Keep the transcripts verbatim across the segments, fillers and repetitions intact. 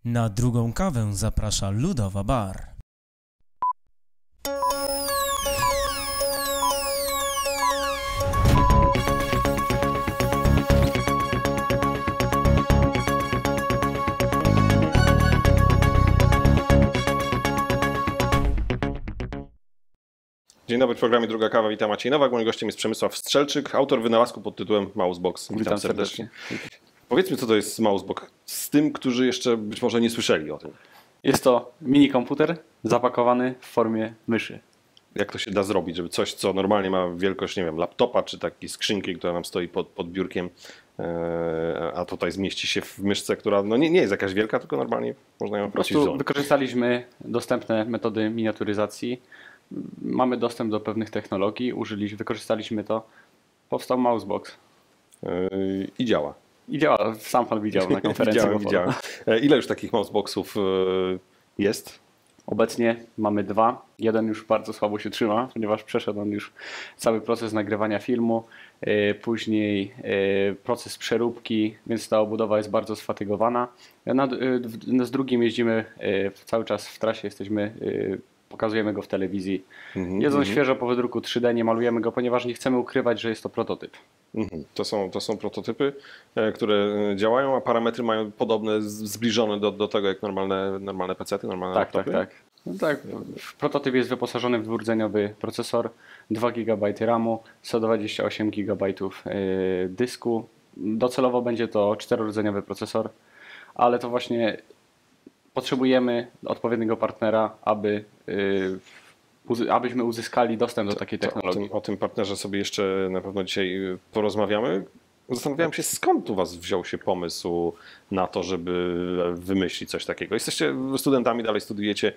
Na drugą kawę zaprasza Ludowa Bar. Dzień dobry, w programie Druga Kawa, witam Maciej Nowak. Moim gościem jest Przemysław Strzelczyk, autor wynalazku pod tytułem Mousebox. Witam, witam serdecznie. serdecznie. Powiedzmy, co to jest Mousebox z tym, którzy jeszcze być może nie słyszeli o tym. Jest to mini komputer zapakowany w formie myszy. Jak to się da zrobić, żeby coś, co normalnie ma wielkość, nie wiem, laptopa czy takiej skrzynki, która nam stoi pod, pod biurkiem, e, a tutaj zmieści się w myszce, która no nie, nie jest jakaś wielka, tylko normalnie można ją Po wrócić w prostu zon. wykorzystaliśmy dostępne metody miniaturyzacji. Mamy dostęp do pewnych technologii, użyliśmy, wykorzystaliśmy to. Powstał Mousebox. E, I działa. I działa, sam pan widział na konferencji. Widziałem, widziałem. E, ile już takich Mouseboxów e, jest? Obecnie mamy dwa. Jeden już bardzo słabo się trzyma, ponieważ przeszedł on już cały proces nagrywania filmu, yy, później yy, proces przeróbki, więc ta obudowa jest bardzo sfatygowana. Na, yy, z drugim jeździmy yy, cały czas w trasie, jesteśmy, yy, pokazujemy go w telewizji. Mm-hmm, Jest on mm-hmm. świeżo po wydruku trzy D, nie malujemy go, ponieważ nie chcemy ukrywać, że jest to prototyp. Mm-hmm. To są, to są prototypy, e, które działają, a parametry mają podobne, z- zbliżone do, do tego jak normalne, normalne pecety, normalne Tak, tak, laptopy. tak. No tak. Prototyp jest wyposażony w dwurdzeniowy procesor, dwa gigabajty ramu, sto dwadzieścia osiem gigabajtów yy, dysku. Docelowo będzie to czterordzeniowy procesor, ale to właśnie potrzebujemy odpowiedniego partnera, aby, yy, uzy- abyśmy uzyskali dostęp do takiej To o, technologii. tym, o tym partnerze sobie jeszcze na pewno dzisiaj porozmawiamy. Zastanawiałem się, skąd u Was wziął się pomysł na to, żeby wymyślić coś takiego. Jesteście studentami, dalej studiujecie,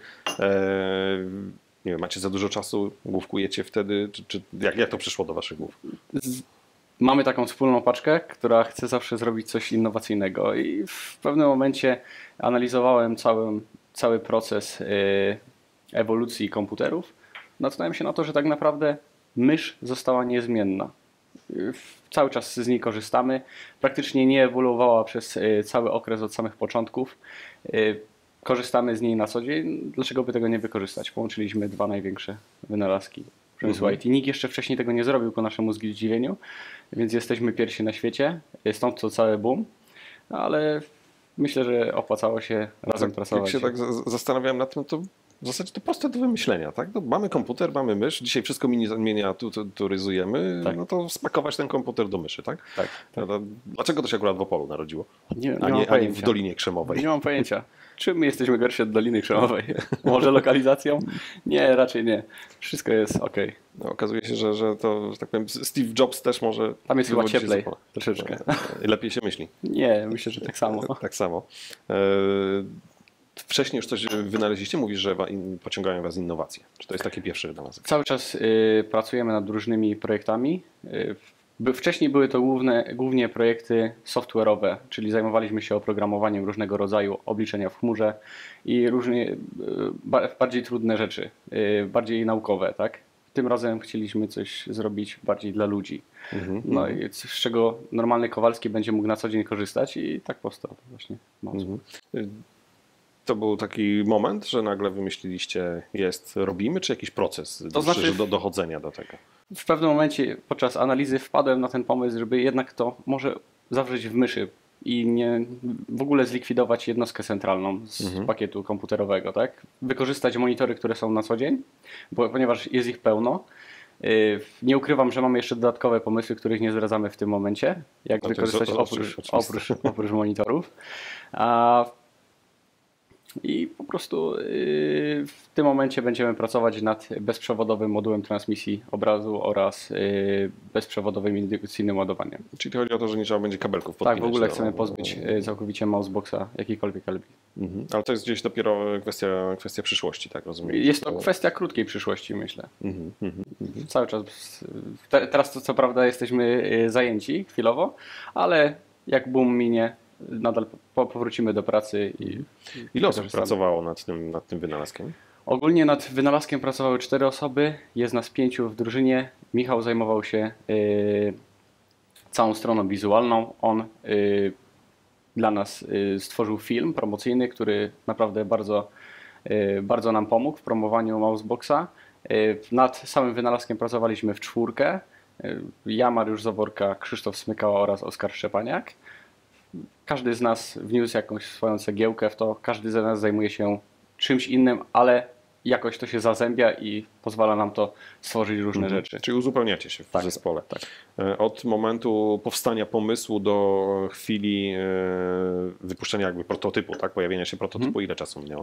e, nie wiem, macie za dużo czasu, główkujecie wtedy, czy, czy jak, jak to przyszło do Waszych głów? Z- Mamy taką wspólną paczkę, która chce zawsze zrobić coś innowacyjnego i w pewnym momencie analizowałem cały, cały proces y, ewolucji komputerów. Natknąłem się na to, że tak naprawdę mysz została niezmienna. Y, Cały czas z niej korzystamy. Praktycznie nie ewoluowała przez y, cały okres od samych początków. Y, Korzystamy z niej na co dzień. Dlaczego by tego nie wykorzystać? Połączyliśmy dwa największe wynalazki przemysłu Mhm. I T. Nikt jeszcze wcześniej tego nie zrobił ku naszemu zdziwieniu, więc jesteśmy pierwsi na świecie. Stąd to cały boom, ale myślę, że opłacało się razem Tak, pracować. jak się tak za- zastanawiałem nad tym, to w zasadzie to proste do wymyślenia. Tak? No, mamy komputer, mamy mysz, dzisiaj wszystko mini- miniaturyzujemy, Tak. no to spakować ten komputer do myszy, tak? Tak. No to dlaczego to się akurat w Opolu narodziło, Nie, nie, a mam nie, a nie w pojęcia. Dolinie Krzemowej? Nie mam pojęcia. Czym my jesteśmy gorsi od Doliny Krzemowej? Może lokalizacją? Nie, raczej nie. Wszystko jest ok. No, okazuje się, że, że to, że tak powiem, Steve Jobs też może... Tam jest chyba wywodzi się z cieplej Opola. troszeczkę. E, Lepiej się myśli. Nie, myślę, że tak samo. Tak samo. E, Wcześniej już coś wynaleźliście? Mówisz, że wa- in- pociągają Was innowacje. Czy to jest taki pierwszy wynalazek? Cały czas y, pracujemy nad różnymi projektami. Y, by, wcześniej były to główne, głównie projekty software'owe, czyli zajmowaliśmy się oprogramowaniem różnego rodzaju obliczenia w chmurze i różnie y, ba, bardziej trudne rzeczy, y, bardziej naukowe, tak? Tym razem chcieliśmy coś zrobić bardziej dla ludzi. Mhm, No mhm. i coś, z czego normalny Kowalski będzie mógł na co dzień korzystać i tak powstał właśnie Mousebox. Mhm. To był taki moment, że nagle wymyśliliście, jest, robimy, czy jakiś proces To znaczy- dłuższy do dochodzenia do tego? W pewnym momencie podczas analizy wpadłem na ten pomysł, żeby jednak to może zawrzeć w myszy i nie w ogóle zlikwidować jednostkę centralną z Mhm. pakietu komputerowego, tak? Wykorzystać monitory, które są na co dzień, bo, ponieważ jest ich pełno. Yy, Nie ukrywam, że mamy jeszcze dodatkowe pomysły, których nie zdradzamy w tym momencie, jak No to jest wykorzystać o- o- oprócz, oczywiste. oprócz, oprócz monitorów. A I po prostu yy, w tym momencie będziemy pracować nad bezprzewodowym modułem transmisji obrazu oraz yy, bezprzewodowym indukcyjnym ładowaniem. Czyli chodzi o to, że nie trzeba będzie kabelków Tak, podpinać. w ogóle do- chcemy pozbyć yy, całkowicie Mouseboxa jakiejkolwiek elbi. Mhm. Ale to jest gdzieś dopiero kwestia, kwestia przyszłości, tak rozumiem? Jest to kwestia krótkiej przyszłości, myślę. Mhm, mhm, mhm. Cały czas. Te, teraz to co prawda jesteśmy yy, zajęci chwilowo, ale jak boom minie, nadal po, powrócimy do pracy i Ile osób wykorzystamy. pracowało nad tym, nad tym wynalazkiem? Ogólnie nad wynalazkiem pracowały cztery osoby, jest nas pięciu w drużynie. Michał zajmował się y, całą stroną wizualną. On y, dla nas stworzył film promocyjny, który naprawdę bardzo, bardzo nam pomógł w promowaniu Mouseboxa. Nad samym wynalazkiem pracowaliśmy w czwórkę. Ja, Mariusz Zaworka, Krzysztof Smykała oraz Oskar Szczepaniak. Każdy z nas wniósł jakąś swoją cegiełkę w to, każdy z nas zajmuje się czymś innym, ale jakoś to się zazębia i pozwala nam to stworzyć różne mhm. rzeczy. Czyli uzupełniacie się w tak, zespole. Tak. Od momentu powstania pomysłu do chwili wypuszczenia jakby prototypu, tak? Pojawienia się prototypu, mhm. ile czasu minęło?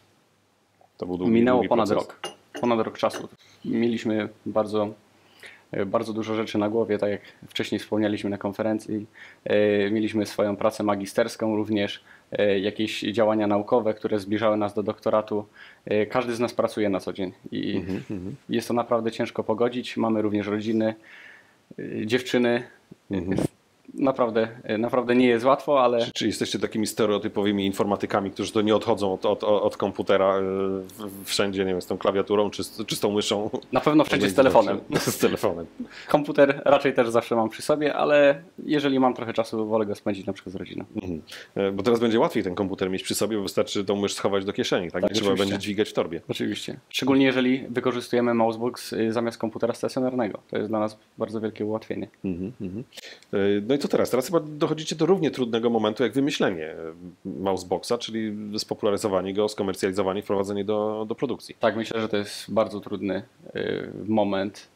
To był długi, Minęło długi ponad proces. rok. Ponad rok czasu. Mieliśmy bardzo, bardzo dużo rzeczy na głowie, tak jak wcześniej wspomnieliśmy na konferencji. Mieliśmy swoją pracę magisterską również, jakieś działania naukowe, które zbliżały nas do doktoratu. Każdy z nas pracuje na co dzień i mm-hmm. jest to naprawdę ciężko pogodzić. Mamy również rodziny, dziewczyny. Mm-hmm. Naprawdę, naprawdę nie jest łatwo, ale... Czy, czy jesteście takimi stereotypowymi informatykami, którzy to nie odchodzą od, od, od komputera wszędzie, nie wiem, z tą klawiaturą czy z, czy z tą myszą? Na pewno wszędzie z telefonem. Z telefonem. Komputer raczej też zawsze mam przy sobie, ale jeżeli mam trochę czasu, wolę go spędzić na przykład z rodziną. Mhm. Bo teraz będzie łatwiej ten komputer mieć przy sobie, bo wystarczy tą mysz schować do kieszeni, tak? tak nie trzeba będzie dźwigać w torbie. Oczywiście. Szczególnie jeżeli wykorzystujemy Mousebox zamiast komputera stacjonarnego. To jest dla nas bardzo wielkie ułatwienie. Mhm, mhm. No i co teraz? Teraz chyba dochodzicie do równie trudnego momentu jak wymyślenie Mouseboxa, czyli spopularyzowanie go, skomercjalizowanie, wprowadzenie do, do produkcji. Tak, myślę, że to jest bardzo trudny moment,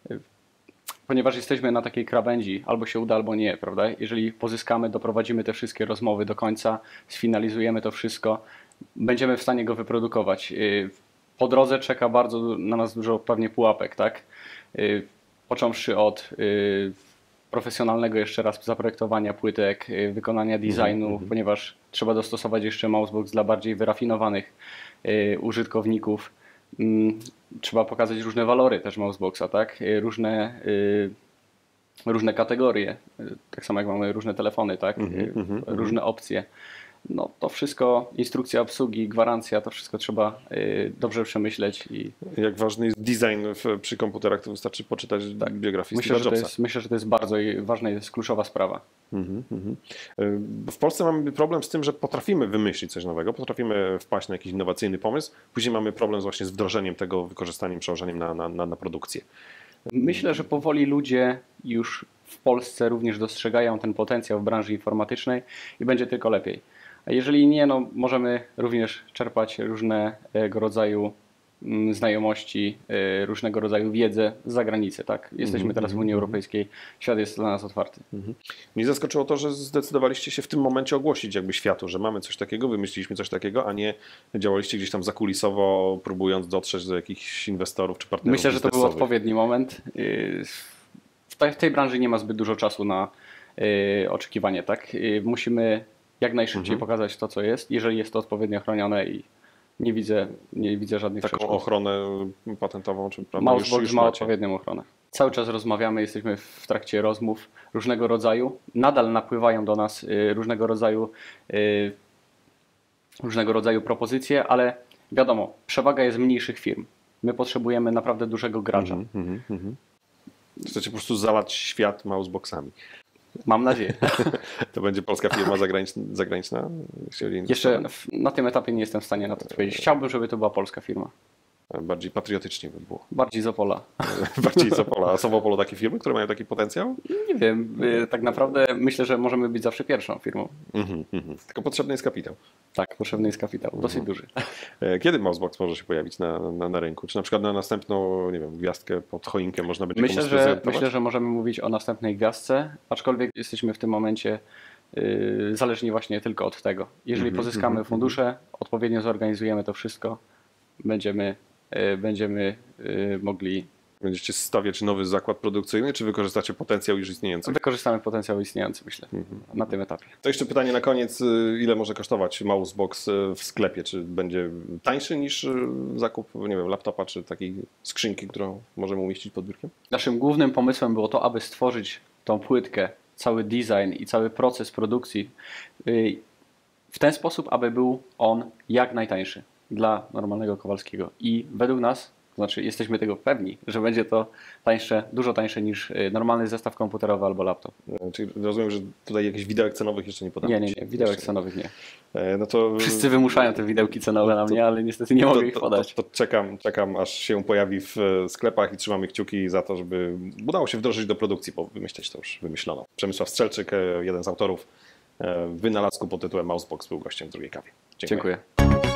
ponieważ jesteśmy na takiej krawędzi, albo się uda, albo nie, prawda? Jeżeli pozyskamy, doprowadzimy te wszystkie rozmowy do końca, sfinalizujemy to wszystko, będziemy w stanie go wyprodukować. Po drodze czeka bardzo na nas dużo pewnie pułapek, tak? Począwszy od profesjonalnego jeszcze raz zaprojektowania płytek, wykonania designu, mm-hmm. ponieważ trzeba dostosować jeszcze Mousebox dla bardziej wyrafinowanych y, użytkowników. Mm, trzeba pokazać różne walory też Mouseboxa, tak? Y, różne, y, różne kategorie, y, tak samo jak mamy różne telefony, tak? Mm-hmm, mm-hmm. Różne opcje. No to wszystko, instrukcja obsługi, gwarancja, to wszystko trzeba y, dobrze przemyśleć. I... Jak ważny jest design w, przy komputerach, to wystarczy poczytać tak. biografię myślę, Steve'a że to Jobsa. jest, myślę, że to jest bardzo ważna i jest kluczowa sprawa. Mm-hmm, mm-hmm. W Polsce mamy problem z tym, że potrafimy wymyślić coś nowego, potrafimy wpaść na jakiś innowacyjny pomysł, później mamy problem właśnie z wdrożeniem tego, wykorzystaniem, przełożeniem na, na, na, na produkcję. Myślę, że powoli ludzie już w Polsce również dostrzegają ten potencjał w branży informatycznej i będzie tylko lepiej. A jeżeli nie, no możemy również czerpać różnego rodzaju znajomości, różnego rodzaju wiedzę z zagranicy. Tak? Jesteśmy mm-hmm, teraz w Unii mm-hmm. Europejskiej, świat jest dla nas otwarty. Mm-hmm. Mnie zaskoczyło to, że zdecydowaliście się w tym momencie ogłosić jakby światu, że mamy coś takiego, wymyśliliśmy coś takiego, a nie działaliście gdzieś tam zakulisowo, próbując dotrzeć do jakichś inwestorów czy partnerów. Myślę, że to był odpowiedni moment. W tej branży nie ma zbyt dużo czasu na oczekiwanie. Tak? Musimy jak najszybciej mhm. pokazać to, co jest, jeżeli jest to odpowiednio chronione i nie widzę, nie widzę żadnych Taką przeszkód. ochronę patentową, czy prawda? Mousebox już, już ma macie. odpowiednią ochronę. Cały czas rozmawiamy, jesteśmy w trakcie rozmów różnego rodzaju. Nadal napływają do nas różnego rodzaju różnego rodzaju propozycje, ale wiadomo, przewaga jest mniejszych firm. My potrzebujemy naprawdę dużego gracza. Mhm, mhm, mhm. Chcecie po prostu zalać świat Mouseboxami. Mam nadzieję. To będzie polska firma zagraniczna? zagraniczna Jeszcze na tym etapie nie jestem w stanie na to odpowiedzieć. Chciałbym, żeby to była polska firma. Bardziej patriotycznie by było. Bardziej z Opola. Bardziej z Opola. A są w Opolu takie firmy, które mają taki potencjał? Nie wiem. Tak naprawdę myślę, że możemy być zawsze pierwszą firmą. Mm-hmm, mm-hmm. Tylko potrzebny jest kapitał. Tak, potrzebny jest kapitał. Dosyć mm-hmm. duży. Kiedy Mousebox może się pojawić na, na, na rynku? Czy na przykład na następną, nie wiem, gwiazdkę pod choinkę można będzie myślę, że Myślę, że możemy mówić o następnej gwiazdce, aczkolwiek jesteśmy w tym momencie yy, zależni właśnie tylko od tego. Jeżeli mm-hmm, pozyskamy mm-hmm. fundusze, odpowiednio zorganizujemy to wszystko, będziemy będziemy mogli... Będziecie stawiać nowy zakład produkcyjny, czy wykorzystacie potencjał już istniejący? Wykorzystamy potencjał istniejący, myślę, mhm. na tym etapie. To jeszcze pytanie na koniec. Ile może kosztować Mousebox w sklepie? Czy będzie tańszy niż zakup, nie wiem, laptopa, czy takiej skrzynki, którą możemy umieścić pod biurkiem? Naszym głównym pomysłem było to, aby stworzyć tą płytkę, cały design i cały proces produkcji w ten sposób, aby był on jak najtańszy dla normalnego Kowalskiego. I według nas Znaczy jesteśmy tego pewni, że będzie to tańsze, dużo tańsze niż y, normalny zestaw komputerowy albo laptop. E, Czyli rozumiem, że tutaj jakichś widełek cenowych jeszcze nie podamy. Nie, nie, dzisiaj. nie, widełek Jeszcze cenowych nie. E, No to Wszyscy wymuszają te widełki cenowe na to- mnie, ale niestety nie mogę to, ich to, podać. to, to czekam, czekam, aż się pojawi w e, sklepach i trzymamy kciuki za to, żeby udało się wdrożyć do produkcji, bo wymyśleć to już wymyślono. Przemysław Strzelczyk, e, jeden z autorów e, wynalazku pod tytułem Mousebox, był gościem w drugiej kawie. Dziękuję. Dziękuję.